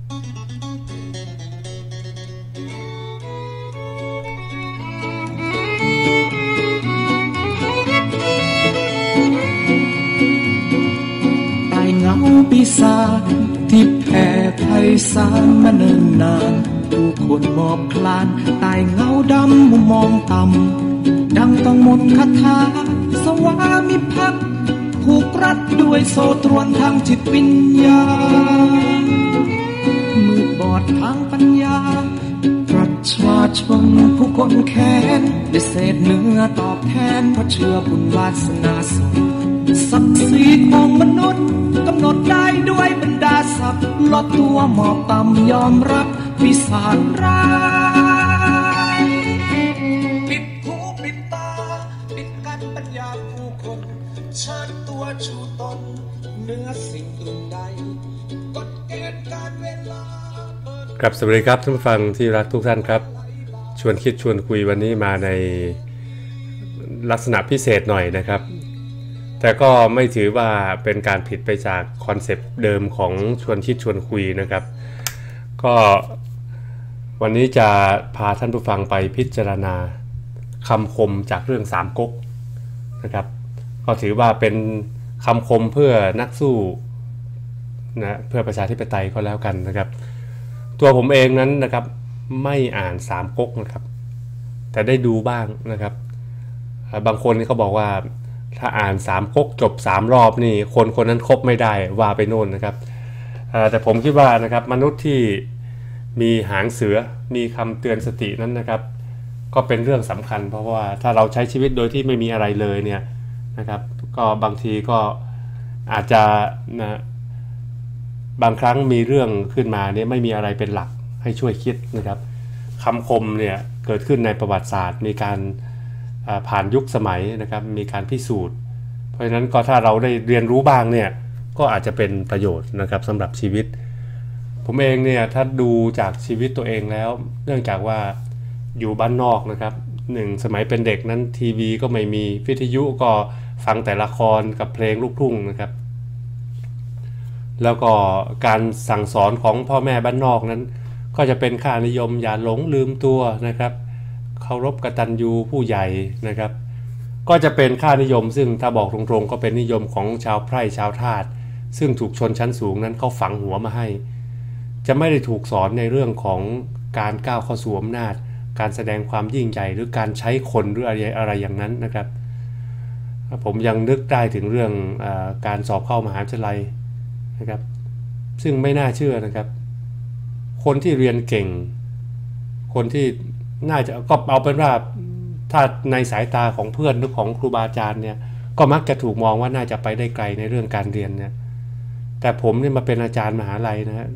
ตายเงาปีศาจที่แผ่ไพศาลมาเนิ่นนานผู้คนมอบคลานตายเงาดำมุมมองต่ำดังต้องมนต์คาถาสวามิภักดิ์ผูกรัดด้วยโซ่ตรวนทางจิตวิญญาณมืดบอดทางปัญญาประชาชนผู้คนแค้นได้เศษเนื้อตอบแทนเพราะเชื่อบุญวาสนาส่งศักดิ์ศรีของมนุษย์กำหนดได้ด้วยบรรดาศักดิ์ลดตัวหมอบต่ำยอมรับวิสารร้ายปิดหูปิดตาปิดกั้นปัญญาผู้คนเชิดตัวชูตนเหนือสิ่งอื่นใดกฎเกณฑ์การเวลาครับสวัสดีครับท่านผู้ฟังที่รักทุกท่านครับชวนคิดชวนคุยวันนี้มาในลักษณะพิเศษหน่อยนะครับแต่ก็ไม่ถือว่าเป็นการผิดไปจากคอนเซปต์เดิมของชวนคิดชวนคุยนะครับก็วันนี้จะพาท่านผู้ฟังไปพิจารณาคำคมจากเรื่องสามก๊กนะครับก็ถือว่าเป็นคำคมเพื่อนักสู้นะเพื่อประชาธิปไตยก็แล้วกันนะครับตัวผมเองนั้นนะครับไม่อ่านสามก๊กนะครับแต่ได้ดูบ้างนะครับบางคนเขาบอกว่าถ้าอ่านสามก๊กจบ3รอบนี่คนนั้นคบไม่ได้ว่าไปโน่นนะครับแต่ผมคิดว่านะครับมนุษย์ที่มีหางเสือมีคำเตือนสตินั้นนะครับก็เป็นเรื่องสำคัญเพราะว่าถ้าเราใช้ชีวิตโดยที่ไม่มีอะไรเลยเนี่ยนะครับก็บางทีก็อาจจะนะบางครั้งมีเรื่องขึ้นมาเนี่ยไม่มีอะไรเป็นหลักให้ช่วยคิดนะครับคำคมเนี่ยเกิดขึ้นในประวัติศาสตร์มีการผ่านยุคสมัยนะครับมีการพิสูจน์เพราะฉะนั้นก็ถ้าเราได้เรียนรู้บ้างเนี่ยก็อาจจะเป็นประโยชน์นะครับสำหรับชีวิตผมเองเนี่ยถ้าดูจากชีวิตตัวเองแล้วเนื่องจากว่าอยู่บ้านนอกนะครับสมัยเป็นเด็กนั้นทีวีก็ไม่มีวิทยุก็ฟังแต่ละครกับเพลงลูกทุ่งนะครับแล้วก็การสั่งสอนของพ่อแม่บ้านนอกนั้นก็จะเป็นค่านิยมอย่าหลงลืมตัวนะครับเคารพกตัญญูผู้ใหญ่นะครับก็จะเป็นค่านิยมซึ่งถ้าบอกตรงๆก็เป็นนิยมของชาวไพร่ชาวทาสซึ่งถูกชนชั้นสูงนั้นเขาฝังหัวมาให้จะไม่ได้ถูกสอนในเรื่องของการก้าวเข้าสู่อำนาจการแสดงความยิ่งใหญ่หรือการใช้คนหรืออะไรอย่างนั้นนะครับผมยังนึกได้ถึงเรื่องการสอบเข้ามหาวิทยาลัยนะครับซึ่งไม่น่าเชื่อนะครับคนที่เรียนเก่งคนที่น่าจะก็เอาเป็นว่าถ้าในสายตาของเพื่อนหรือของครูบาอาจารย์เนี่ยก็มักจะถูกมองว่าน่าจะไปได้ไกลในเรื่องการเรียนเนี่ยแต่ผมเนี่ยมาเป็นอาจารย์มหาลัยนะฮะ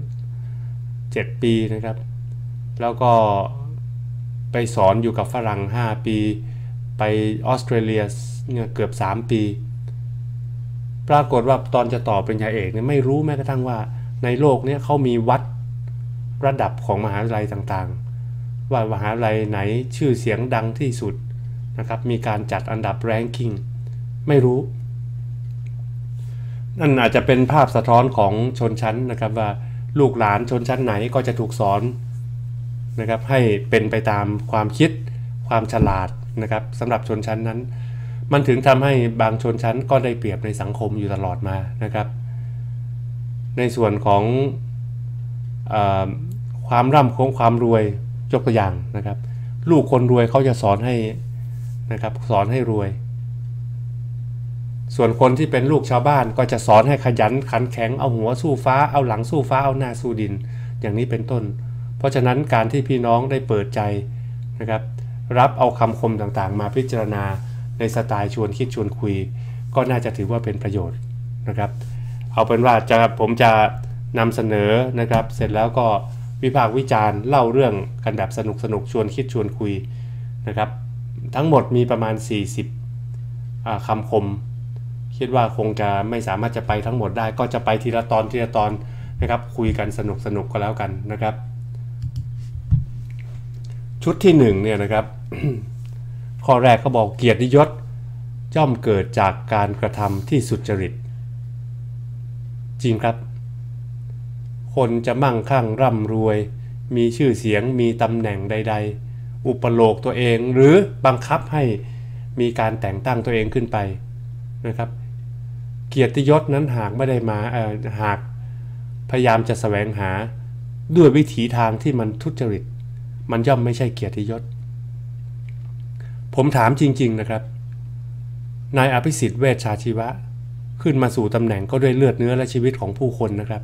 7 ปีนะครับแล้วก็ไปสอนอยู่กับฝรั่ง5 ปีไปออสเตรเลียเนี่ยเกือบ3 ปีปรากฏว่าตอนจะต่อปริญญาเอกเนี่ยไม่รู้แม้กระทั่งว่าในโลกนี้เขามีวัดระดับของมหาวิทยาลัยต่างๆว่ามหาวิทยาลัยไหนชื่อเสียงดังที่สุดนะครับมีการจัดอันดับแรงกิ้งไม่รู้นั่นอาจจะเป็นภาพสะท้อนของชนชั้นนะครับว่าลูกหลานชนชั้นไหนก็จะถูกสอนนะครับให้เป็นไปตามความคิดความฉลาดนะครับสำหรับชนชั้นนั้นมันถึงทำให้บางชนชั้นก็ได้เปรียบในสังคมอยู่ตลอดมานะครับในส่วนของความร่ำของความรวยยกตัวอย่างนะครับลูกคนรวยเขาจะสอนให้นะครับสอนให้รวยส่วนคนที่เป็นลูกชาวบ้านก็จะสอนให้ขยันขันแข็งเอาหัวสู้ฟ้าเอาหลังสู้ฟ้าเอาหน้าสู้ดินอย่างนี้เป็นต้นเพราะฉะนั้นการที่พี่น้องได้เปิดใจนะครับรับเอาคำคมต่างๆมาพิจารณาในสไตล์ชวนคิดชวนคุยก็น่าจะถือว่าเป็นประโยชน์นะครับเอาเป็นว่าผมจะนำเสนอนะครับเสร็จแล้วก็วิพากษ์วิจารณ์เล่าเรื่องกันแบบสนุกชวนคิดชวนคุยนะครับทั้งหมดมีประมาณ40คำคมคิดว่าคงจะไม่สามารถจะไปทั้งหมดได้ก็จะไปทีละตอนนะครับคุยกันสนุกก็แล้วกันนะครับชุดที่1เนี่ยนะครับ ข้อแรกเขาบอกเกียรติยศย่อมเกิดจากการกระทำที่สุจริตจริงครับคคนจะมั่งคั่งร่ำรวยมีชื่อเสียงมีตำแหน่งใดๆอุปโลกตัวเองหรือบังคับให้มีการแต่งตั้งตัวเองขึ้นไปนะครับเกียรติยศนั้นหากไม่ได้มาหากพยายามจะแสวงหาด้วยวิถีทางที่มันทุจริตมันย่อมไม่ใช่เกียรติยศผมถามจริงๆนะครับนายอภิสิทธิ์เวชชาชีวะขึ้นมาสู่ตำแหน่งก็ด้วยเลือดเนื้อและชีวิตของผู้คนนะครับ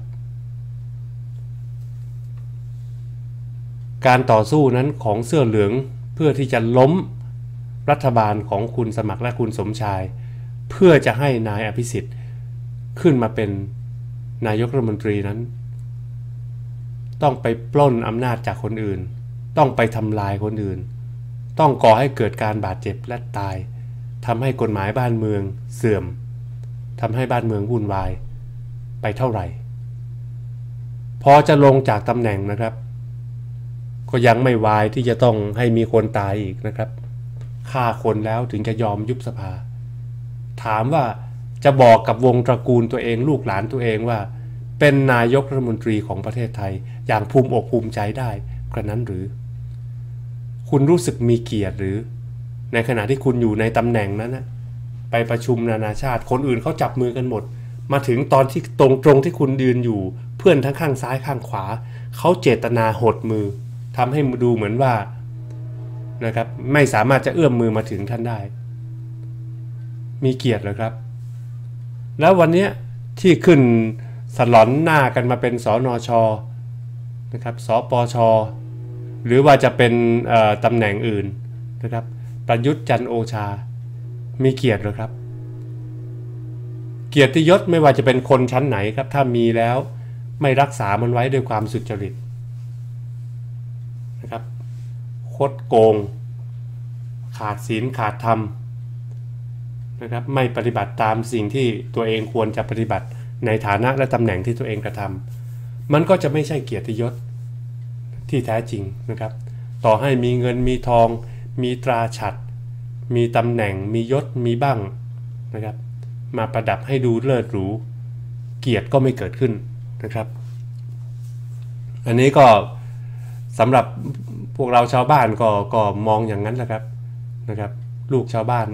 การต่อสู้นั้นของเสื้อเหลืองเพื่อที่จะล้มรัฐบาลของคุณสมัครและคุณสมชายเพื่อจะให้นายอภิสิทธิ์ขึ้นมาเป็นนายกรัฐมนตรีนั้นต้องไปปล้นอำนาจจากคนอื่นต้องไปทำลายคนอื่นต้องก่อให้เกิดการบาดเจ็บและตายทำให้กฎหมายบ้านเมืองเสื่อมทำให้บ้านเมืองวุ่นวายไปเท่าไหร่พอจะลงจากตำแหน่งนะครับก็ยังไม่วายที่จะต้องให้มีคนตายอีกนะครับฆ่าคนแล้วถึงจะยอมยุบสภาถามว่าจะบอกกับวงตระกูลตัวเองลูกหลานตัวเองว่าเป็นนายกรัฐมนตรีของประเทศไทยอย่างภูมิอกภูมิใจได้กระนั้นหรือคุณรู้สึกมีเกียรติหรือในขณะที่คุณอยู่ในตำแหน่งนั้นนะไปประชุมนานาชาติคนอื่นเขาจับมือกันหมดมาถึงตอนที่ตรงที่คุณยืนอยู่เพื่อนทั้งข้างซ้ายข้างขวาเขาเจตนาหดมือทำให้ดูเหมือนว่านะครับไม่สามารถจะเอื้อมมือมาถึงท่านได้มีเกียรติเหรอครับแล้ววันนี้ที่ขึ้นสลอนหน้ากันมาเป็นสนช.นะครับสปช.หรือว่าจะเป็นตำแหน่งอื่นนะครับประยุทธ์จันทร์โอชามีเกียรติเหรอครับเกียรติยศไม่ว่าจะเป็นคนชั้นไหนครับถ้ามีแล้วไม่รักษามันไว้ด้วยความสุจริตนะครับคดโกงขาดศีลขาดธรรมนะครับไม่ปฏิบัติตามสิ่งที่ตัวเองควรจะปฏิบัติในฐานะและตำแหน่งที่ตัวเองกระทำมันก็จะไม่ใช่เกียรติยศที่แท้จริงนะครับต่อให้มีเงินมีทองมีตราฉัตรมีตำแหน่งมียศมีบ้างนะครับมาประดับให้ดูเลิศหรูเกียรติก็ไม่เกิดขึ้นนะครับอันนี้ก็สำหรับพวกเราชาวบ้านก็มองอย่างนั้นแหละครับนะครับลูกชาวบ้าน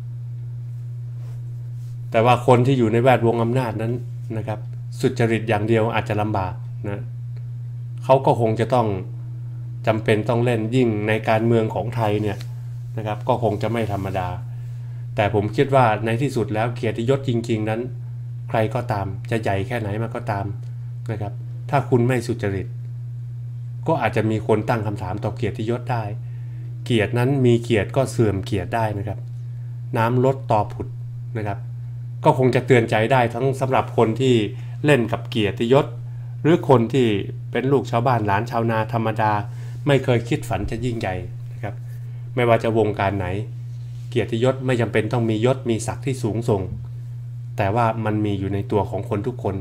แต่ว่าคนที่อยู่ในแวดวงอำนาจนั้นนะครับสุจริตอย่างเดียวอาจจะลำบากนะเขาก็คงจะต้องจำเป็นต้องเล่นยิ่งในการเมืองของไทยเนี่ยนะครับก็คงจะไม่ธรรมดาแต่ผมคิดว่าในที่สุดแล้วเกียรติยศจริงๆนั้นใครก็ตามจะใหญ่แค่ไหนมาก็ตามนะครับถ้าคุณไม่สุจริตก็อาจจะมีคนตั้งคำถามต่อเกียรติยศได้เกียรตินั้นมีเกียรติก็เสื่อมเกียรติได้นะครับน้ำลดต่อผุดนะครับก็คงจะเตือนใจได้ทั้งสำหรับคนที่เล่นกับเกียรติยศหรือคนที่เป็นลูกชาวบ้านหลานชาวนาธรรมดาไม่เคยคิดฝันจะยิ่งใหญ่นะครับไม่ว่าจะวงการไหนเกียรติยศไม่จำเป็นต้องมียศมีศักดิ์ที่สูงส่งแต่ว่ามันมีอยู่ในตัวของคนทุกคน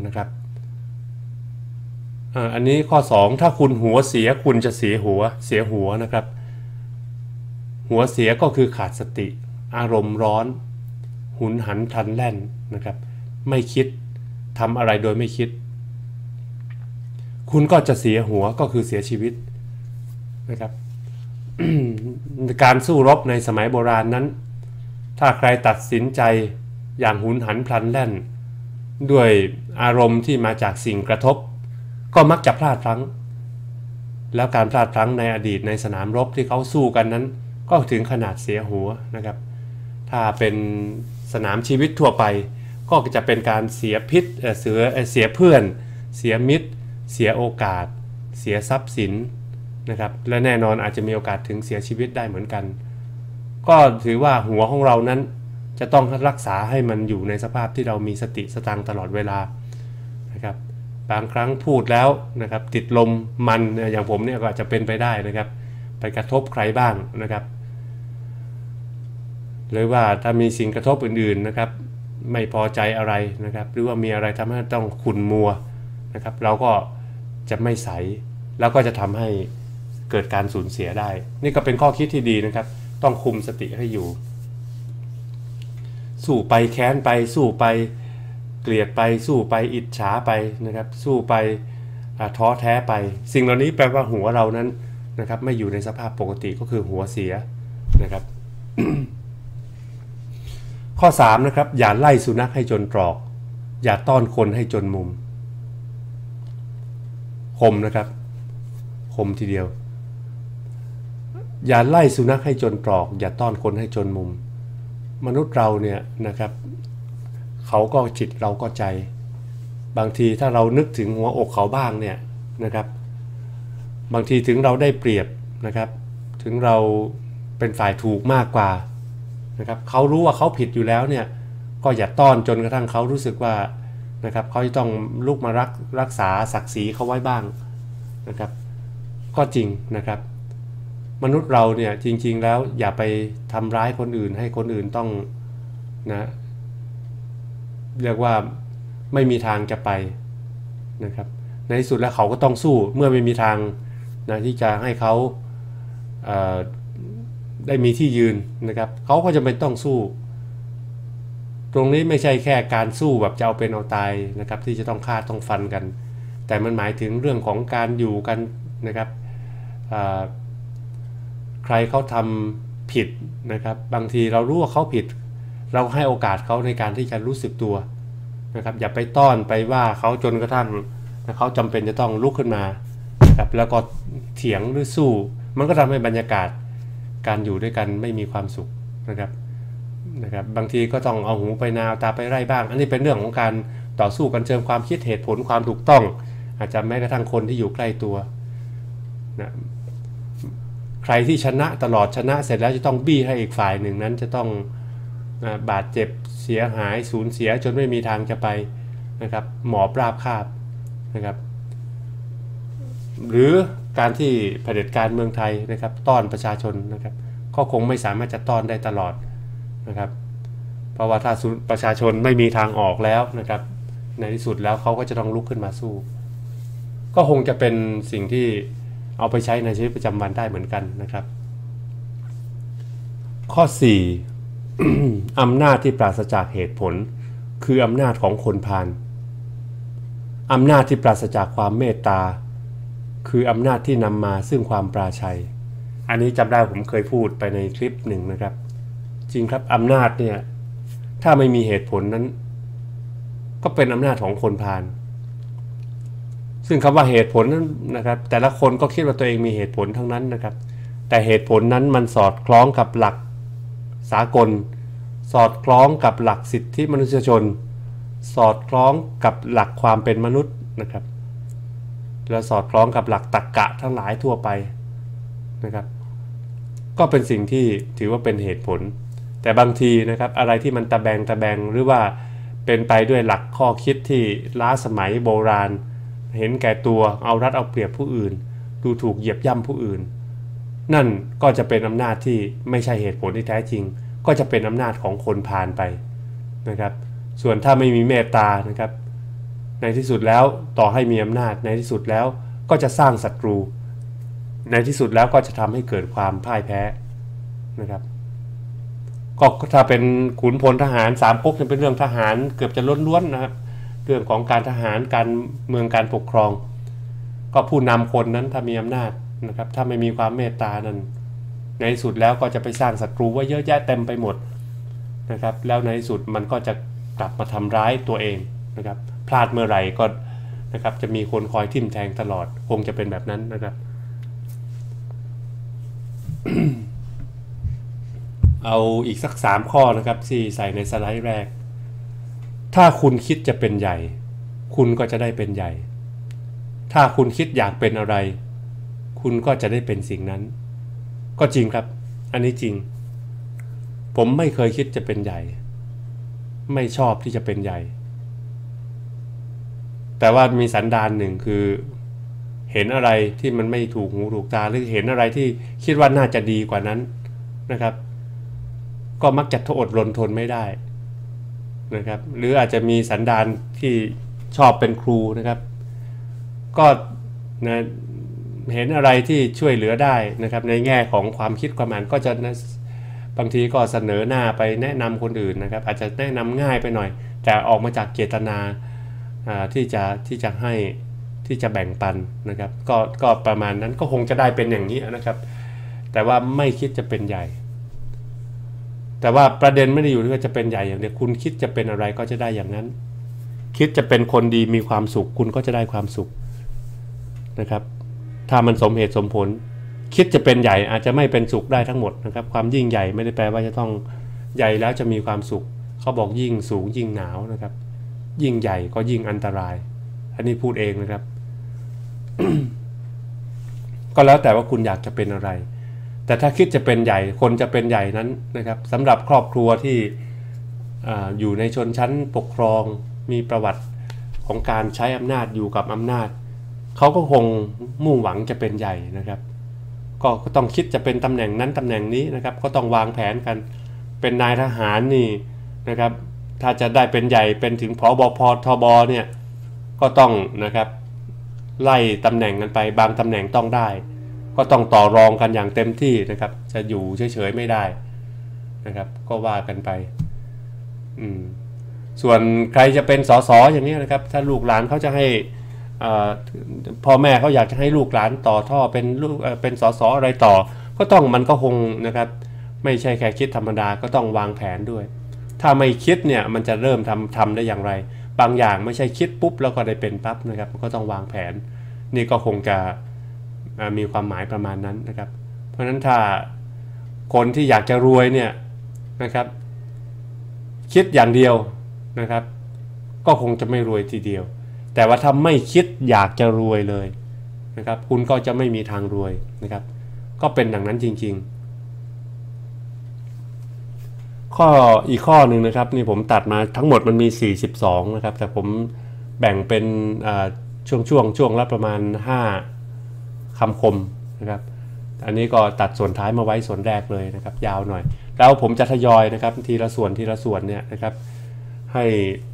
นะครับอันนี้ข้อ2ถ้าคุณหัวเสียคุณจะเสียหัวนะครับหัวเสียก็คือขาดสติอารมณ์ร้อนหุนหันพลันแล่นนะครับไม่คิดทำอะไรโดยไม่คิดคุณก็จะเสียหัวก็คือเสียชีวิตนะครับ การสู้รบในสมัยโบราณนั้นถ้าใครตัดสินใจอย่างหุนหันพลันแล่นด้วยอารมณ์ที่มาจากสิ่งกระทบก็มักจะพลาดพลั้งแล้วการพลาดพลั้งในอดีตในสนามรบที่เขาสู้กันนั้นก็ถึงขนาดเสียหัวนะครับถ้าเป็นสนามชีวิตทั่วไปก็จะเป็นการเสียพิษเสียเพื่อนเสียมิตรเสียโอกาสเสียทรัพย์สินนะครับและแน่นอนอาจจะมีโอกาสถึงเสียชีวิตได้เหมือนกันก็ถือว่าหัวของเรานั้นจะต้องรักษาให้มันอยู่ในสภาพที่เรามีสติสตังตลอดเวลานะครับบางครั้งพูดแล้วนะครับติดลมมันอย่างผมเนี่ยก็อาจจะเป็นไปได้นะครับไปกระทบใครบ้างนะครับหรือว่าถ้ามีสิ่งกระทบอื่นๆนะครับไม่พอใจอะไรนะครับหรือว่ามีอะไรทำให้ต้องขุ่นมัวนะครับเราก็จะไม่ใสแล้วก็จะทำให้เกิดการสูญเสียได้นี่ก็เป็นข้อคิดที่ดีนะครับต้องคุมสติให้อยู่สู้ไปแค้นไปสู้ไปเกลียดไปสู้ไปอิจฉาไปนะครับสู้ไปท้อแท้ไปสิ่งเหล่านี้แปลว่าหัวเรานั้นนะครับไม่อยู่ในสภาพปกติก็คือหัวเสียนะครับ ข้อ3นะครับอย่าไล่สุนัขให้จนตรอกอย่าต้อนคนให้จนมุมคมนะครับคมทีเดียวอย่าไล่สุนัขให้จนตรอกอย่าต้อนคนให้จนมุมมนุษย์เราเนี่ยนะครับเขาก็จิตเราก็ใจบางทีถ้าเรานึกถึงหัวอกเขาบ้างเนี่ยนะครับบางทีถึงเราได้เปรียบนะครับถึงเราเป็นฝ่ายถูกมากกว่านะครับเขารู้ว่าเขาผิดอยู่แล้วเนี่ยก็อย่าต้อนจนกระทั่งเขารู้สึกว่านะครับเขาจะต้องลุกมารักษาศักดิ์ศรีเขาไว้บ้างนะครับก็จริงนะครับมนุษย์เราเนี่ยจริงๆแล้วอย่าไปทำร้ายคนอื่นให้คนอื่นต้องนะเรียกว่าไม่มีทางจะไปนะครับในที่สุดแล้วเขาก็ต้องสู้เมื่อไม่มีทางนะที่จะให้เขาได้มีที่ยืนนะครับเขาก็จะเป็นต้องสู้ตรงนี้ไม่ใช่แค่การสู้แบบจะเอาเป็นเอาตายนะครับที่จะต้องฆ่าต้องฟันกันแต่มันหมายถึงเรื่องของการอยู่กันนะครับใครเขาทำผิดนะครับบางทีเรารู้ว่าเขาผิดเราให้โอกาสเขาในการที่จะรู้สึกตัวนะครับอย่าไปต้อนไปว่าเขาจนกระทั่งเขาจำเป็นจะต้องลุกขึ้นมานะครับแล้วก็เถียงหรือสู้มันก็ทำให้บรรยากาศการอยู่ด้วยกันไม่มีความสุขนะครับบางทีก็ต้องเอาหูไปนาเอาตาไปไร่บ้างอันนี้เป็นเรื่องของการต่อสู้กันเชิงความคิดเหตุผลความถูกต้องอาจจะแม้กระทั่งคนที่อยู่ใกล้ตัวนะใครที่ชนะตลอดชนะเสร็จแล้วจะต้องบี้ให้อีกฝ่ายหนึ่งนั้นจะต้องบาดเจ็บเสียหายสูญเสียจนไม่มีทางจะไปนะครับหมอบราบคาบนะครับหรือการที่เผด็จการเมืองไทยนะครับต้อนประชาชนนะครับก็คงไม่สามารถจะต้อนได้ตลอดนะครับเพราะว่าถ้าประชาชนไม่มีทางออกแล้วนะครับในที่สุดแล้วเขาก็จะต้องลุกขึ้นมาสู้ก็คงจะเป็นสิ่งที่เอาไปใช้ในชีวิตประจำวันได้เหมือนกันนะครับข้อ4 อำนาจที่ปราศจากเหตุผลคืออำนาจของคนพาลอำนาจที่ปราศจากความเมตตาคืออำนาจที่นำมาซึ่งความปราชัยอันนี้จำได้ผมเคยพูดไปในคลิปหนึ่งนะครับจริงครับอำนาจเนี่ยถ้าไม่มีเหตุผลนั้นก็เป็นอำนาจของคนพาลซึ่งคำว่าเหตุผลนั้นนะครับแต่ละคนก็คิดว่าตัวเองมีเหตุผลทั้งนั้นนะครับแต่เหตุผลนั้นมันสอดคล้องกับหลักสากลสอดคล้องกับหลักสิทธิมนุษยชนสอดคล้องกับหลักความเป็นมนุษย์นะครับและสอดคล้องกับหลักตรรกะทั้งหลายทั่วไปนะครับก็เป็นสิ่งที่ถือว่าเป็นเหตุผลแต่บางทีนะครับอะไรที่มันตะแบงหรือว่าเป็นไปด้วยหลักข้อคิดที่ล้าสมัยโบราณเห็นแก่ตัวเอารัดเอาเปรียบผู้อื่นดูถูกเหยียบย่ำผู้อื่นนั่นก็จะเป็นอำนาจที่ไม่ใช่เหตุผลที่แท้จริงก็จะเป็นอำนาจของคนพาลไปนะครับส่วนถ้าไม่มีเมตตานะครับในที่สุดแล้วต่อให้มีอำนาจในที่สุดแล้วก็จะสร้างศัตรูในที่สุดแล้วก็จะทำให้เกิดความพ่ายแพ้นะครับก็ถ้าเป็นขุนพลทหาร3ก๊กจะเป็นเรื่องทหารเกือบจะล้วนๆนะครับเรื่องของการทหารการเมืองการปกครองก็ผู้นำคนนั้นถ้ามีอำนาจนะครับถ้าไม่มีความเมตตานั้นในที่สุดแล้วก็จะไปสร้างศัตรูไว้เยอะแยะเต็มไปหมดนะครับแล้วในที่สุดมันก็จะกลับมาทำร้ายตัวเองนะครับพลาดเมื่อไหร่ก็นะครับจะมีคนคอยทิ่มแทงตลอดคงจะเป็นแบบนั้นนะครับ เอาอีกสัก3ข้อนะครับที่ใส่ในสไลด์แรกถ้าคุณคิดจะเป็นใหญ่คุณก็จะได้เป็นใหญ่ถ้าคุณคิดอยากเป็นอะไรคุณก็จะได้เป็นสิ่งนั้นก็จริงครับอันนี้จริงผมไม่เคยคิดจะเป็นใหญ่ไม่ชอบที่จะเป็นใหญ่แต่ว่ามีสันดานหนึ่งคือเห็นอะไรที่มันไม่ถูกหูถูกตาหรือเห็นอะไรที่คิดว่าน่าจะดีกว่านั้นนะครับก็มักจะอดรนทนไม่ได้นะครับหรืออาจจะมีสันดานที่ชอบเป็นครูนะครับก็นะเห็นอะไรที่ช่วยเหลือได้นะครับในแง่ของความคิดความอ่านก็จะนะบางทีก็เสนอหน้าไปแนะนำคนอื่นนะครับอาจจะแนะนำง่ายไปหน่อยแต่ออกมาจากเจตนาที่จะให้ที่จะแบ่งปันนะครับก็ประมาณนั้นก็คงจะได้เป็นอย่างนี้นะครับแต่ว่าไม่คิดจะเป็นใหญ่แต่ว่าประเด็นไม่ได้อยู่ที่ว่าจะเป็นใหญ่อย่างเดียวคุณคิดจะเป็นอะไรก็จะได้อย่างนั้นคิดจะเป็นคนดีมีความสุขคุณก็จะได้ความสุขนะครับถ้ามันสมเหตุสมผลคิดจะเป็นใหญ่อาจจะไม่เป็นสุขได้ทั้งหมดนะครับความยิ่งใหญ่ไม่ได้แปลว่าจะต้องใหญ่แล้วจะมีความสุขเขาบอกยิ่งสูงยิ่งหนาวนะครับยิ่งใหญ่ก็ยิ่งอันตรายอันนี้พูดเองนะครับ ก็แล้วแต่ว่าคุณอยากจะเป็นอะไรแต่ถ้าคิดจะเป็นใหญ่คนจะเป็นใหญ่นั้นนะครับสำหรับครอบครัวที่อยู่ในชนชั้นปกครองมีประวัติของการใช้อำนาจอยู่กับอำนาจเขาก็คงมุ่งหวังจะเป็นใหญ่นะครับก็ต้องคิดจะเป็นตำแหน่งนั้นตำแหน่งนี้นะครับก็ต้องวางแผนกันเป็นนายทหารนี่นะครับถ้าจะได้เป็นใหญ่เป็นถึงผบ.ทบ.เนี่ยก็ต้องนะครับไล่ตำแหน่งกันไปบางตำแหน่งต้องได้ก็ต้องต่อรองกันอย่างเต็มที่นะครับจะอยู่เฉยๆไม่ได้นะครับก็ว่ากันไปส่วนใครจะเป็นสสอย่างนี้นะครับถ้าลูกหลานเขาจะให้พ่อแม่เขาอยากจะให้ลูกหลานต่อท่อเป็นสสอะไรต่อก็ต้องมันก็คงนะครับไม่ใช่แค่คิดธรรมดาก็ต้องวางแผนด้วยถ้าไม่คิดเนี่ยมันจะเริ่มทำได้อย่างไรบางอย่างไม่ใช่คิดปุ๊บแล้วก็ได้เป็นปั๊บนะครับก็ต้องวางแผนนี่ก็คงจะมีความหมายประมาณนั้นนะครับเพราะฉะนั้นถ้าคนที่อยากจะรวยเนี่ยนะครับคิดอย่างเดียวนะครับก็คงจะไม่รวยทีเดียวแต่ว่าถ้าไม่คิดอยากจะรวยเลยนะครับคุณก็จะไม่มีทางรวยนะครับก็เป็นดังนั้นจริงๆอีกข้อหนึ่งนะครับนี่ผมตัดมาทั้งหมดมันมี42นะครับแต่ผมแบ่งเป็นช่วงละประมาณ5คำคมนะครับอันนี้ก็ตัดส่วนท้ายมาไว้ส่วนแรกเลยนะครับยาวหน่อยแล้วผมจะทยอยนะครับทีละส่วนเนี่ยนะครับให้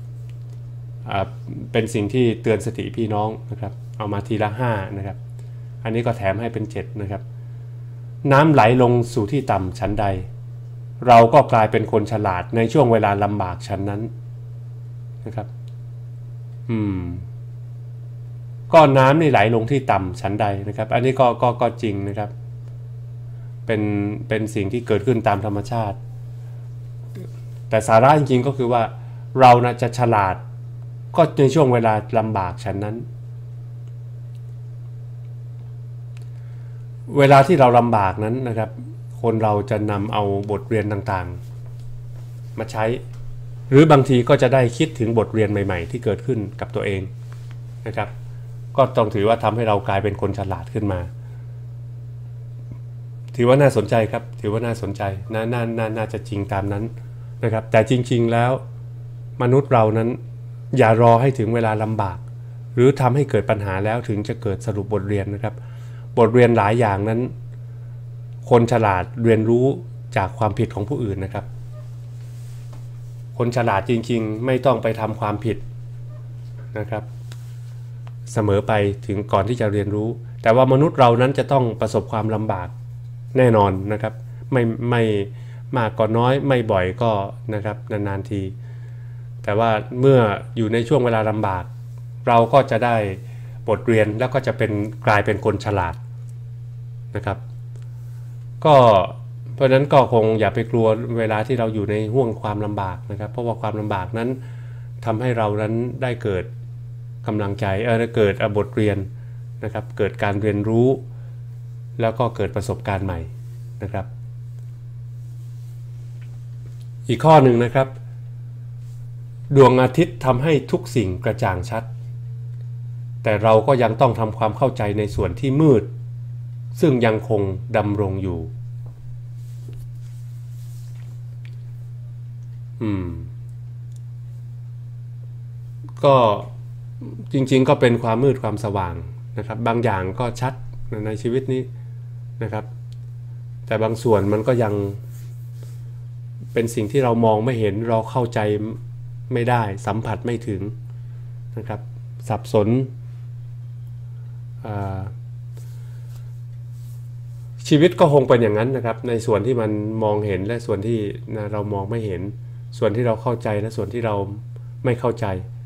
เป็นสิ่งที่เตือนสติพี่น้องนะครับเอามาทีละ5นะครับอันนี้ก็แถมให้เป็น7นะครับน้ำไหลลงสู่ที่ต่ำชั้นใดเราก็กลายเป็นคนฉลาดในช่วงเวลาลำบากชั้นนั้นนะครับก็น้ำนี่ไหลลงที่ต่ำชั้นใดนะครับอันนี้ก็จริงนะครับเป็นสิ่งที่เกิดขึ้นตามธรรมชาติแต่สาระจริงๆก็คือว่าเรานะจะฉลาดก็ในช่วงเวลาลำบากชั้นนั้นเวลาที่เราลำบากนั้นนะครับคนเราจะนำเอาบทเรียนต่างๆมาใช้หรือบางทีก็จะได้คิดถึงบทเรียนใหม่ๆที่เกิดขึ้นกับตัวเองนะครับก็ต้องถือว่าทำให้เรากลายเป็นคนฉลาดขึ้นมาถือว่าน่าสนใจครับถือว่าน่าสนใจน่าจะจริงตามนั้นนะครับแต่จริงๆแล้วมนุษย์เรานั้นอย่ารอให้ถึงเวลาลำบากหรือทำให้เกิดปัญหาแล้วถึงจะเกิดสรุปบทเรียนนะครับบทเรียนหลายอย่างนั้นคนฉลาดเรียนรู้จากความผิดของผู้อื่นนะครับคนฉลาดจริงๆไม่ต้องไปทำความผิดนะครับเสมอไปถึงก่อนที่จะเรียนรู้แต่ว่ามนุษย์เรานั้นจะต้องประสบความลำบากแน่นอนนะครับไม่มากก็น้อยไม่บ่อยก็นะครับนานๆทีแต่ว่าเมื่ออยู่ในช่วงเวลาลำบากเราก็จะได้บทเรียนแล้วก็จะกลายเป็นคนฉลาดนะครับก็เพราะฉะนั้นก็คงอย่าไปกลัวเวลาที่เราอยู่ในห่วงความลำบากนะครับเพราะว่าความลำบากนั้นทำให้เรานั้นได้เกิดกำลังใจเกิดบทเรียนนะครับเกิดการเรียนรู้แล้วก็เกิดประสบการณ์ใหม่นะครับอีกข้อหนึ่งนะครับดวงอาทิตย์ทำให้ทุกสิ่งกระจ่างชัดแต่เราก็ยังต้องทำความเข้าใจในส่วนที่มืดซึ่งยังคงดำรงอยู่ก็จริงๆก็เป็นความมืดความสว่างนะครับบางอย่างก็ชัดในชีวิตนี้นะครับแต่บางส่วนมันก็ยังเป็นสิ่งที่เรามองไม่เห็นเราเข้าใจไม่ได้สัมผัสไม่ถึงนะครับสับสนชีวิตก็คงเป็นอย่างนั้นนะครับในส่วนที่มันมองเห็นและส่วนที่เรามองไม่เห็นส่วนที่เราเข้าใจและส่วนที่เราไม่เข้าใจ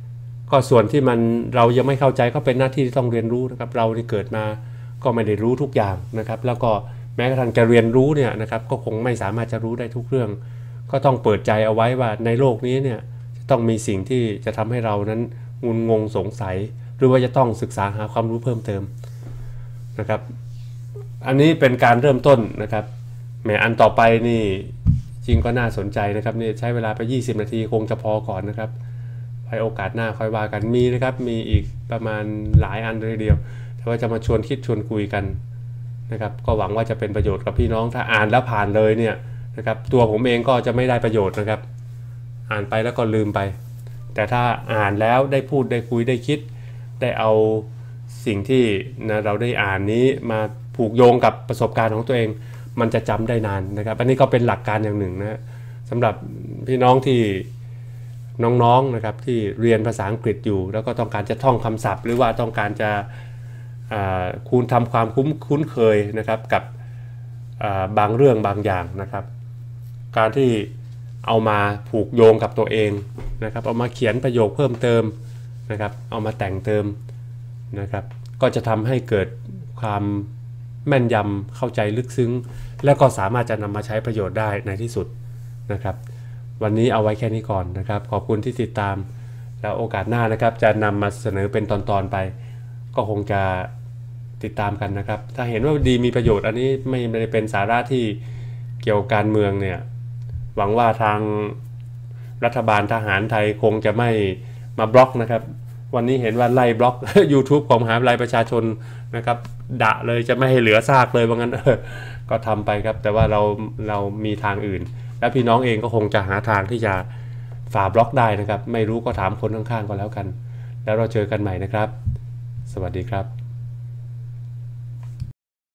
ก็ส่วนที่เรายังไม่เข้าใจก็เป็นหน้าที่ที่ต้องเรียนรู้นะครับเราที่เกิดมาก็ไม่ได้รู้ทุกอย่างนะครับแล้วก็แม้กระทั่งจะเรียนรู้เนี่ยนะครับก็คงไม่สามารถจะรู้ได้ทุกเรื่องก็ต้องเปิดใจเอาไว้ว่าในโลกนี้เนี่ยจะต้องมีสิ่งที่จะทำให้เรานั้นงุนงงสงสัยหรือว่าจะต้องศึกษาหาความรู้เพิ่มเติมนะครับอันนี้เป็นการเริ่มต้นนะครับแหมอันต่อไปนี่จริงก็น่าสนใจนะครับนี่ใช้เวลาไป20นาทีคงจะพอก่อนนะครับไว้โอกาสหน้าค่อยว่ากันมีนะครับมีอีกประมาณหลายอันเลยเดียวแต่ว่าจะมาชวนคิดชวนคุยกันนะครับก็หวังว่าจะเป็นประโยชน์กับพี่น้องถ้าอ่านแล้วผ่านเลยเนี่ยนะครับตัวผมเองก็จะไม่ได้ประโยชน์นะครับอ่านไปแล้วก็ลืมไปแต่ถ้าอ่านแล้วได้พูดได้คุยได้คิดได้เอาสิ่งที่นะเราได้อ่านนี้มาผูกโยงกับประสบการณ์ของตัวเองมันจะจำได้นานนะครับอันนี้ก็เป็นหลักการอย่างหนึ่งนะสำหรับพี่น้องที่น้องๆนะครับที่เรียนภาษาอังกฤษอยู่แล้วก็ต้องการจะท่องคำศัพท์หรือว่าต้องการจะคุณทำความคุ้นเคยนะครับกับบางเรื่องบางอย่างนะครับการที่เอามาผูกโยงกับตัวเองนะครับเอามาเขียนประโยคเพิ่มเติมนะครับเอามาแต่งเติมนะครับก็จะทำให้เกิดความแม่นยำเข้าใจลึกซึ้งและก็สามารถจะนำมาใช้ประโยชน์ได้ในที่สุดนะครับวันนี้เอาไว้แค่นี้ก่อนนะครับขอบคุณที่ติดตามแล้วโอกาสหน้านะครับจะนำมาเสนอเป็นตอนๆไปก็คงจะติดตามกันนะครับถ้าเห็นว่าดีมีประโยชน์อันนี้ไม่ได้เป็นสาระที่เกี่ยวกับการเมืองเนี่ยหวังว่าทางรัฐบาลทหารไทยคงจะไม่มาบล็อกนะครับวันนี้เห็นว่าไล่บล็อก YouTube ของมหาวิทยาลัยประชาชนนะครับดะเลยจะไม่ให้เหลือซากเลยว่างั้น ก็ทำไปครับแต่ว่าเรามีทางอื่นและพี่น้องเองก็คงจะหาทางที่จะฝ่าบล็อกได้นะครับไม่รู้ก็ถามคนข้างๆก็แล้วกันแล้วเราเจอกันใหม่นะครับสวัสดีครับ